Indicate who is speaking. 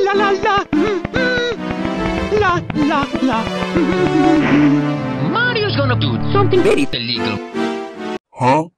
Speaker 1: la la la. La la la.
Speaker 2: Mario's gonna do something very illegal.
Speaker 3: Huh?